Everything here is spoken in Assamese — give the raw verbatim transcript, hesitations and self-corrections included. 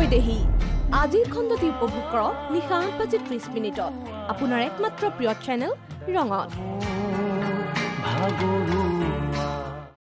বৈদেহী আজিৰ খণ্ডটি উপভোগ কৰক নিশা আঠ বাজি ত্ৰিশ মিনিটত আপোনাৰ একমাত্ৰ প্ৰিয় চেনেল ৰঙত।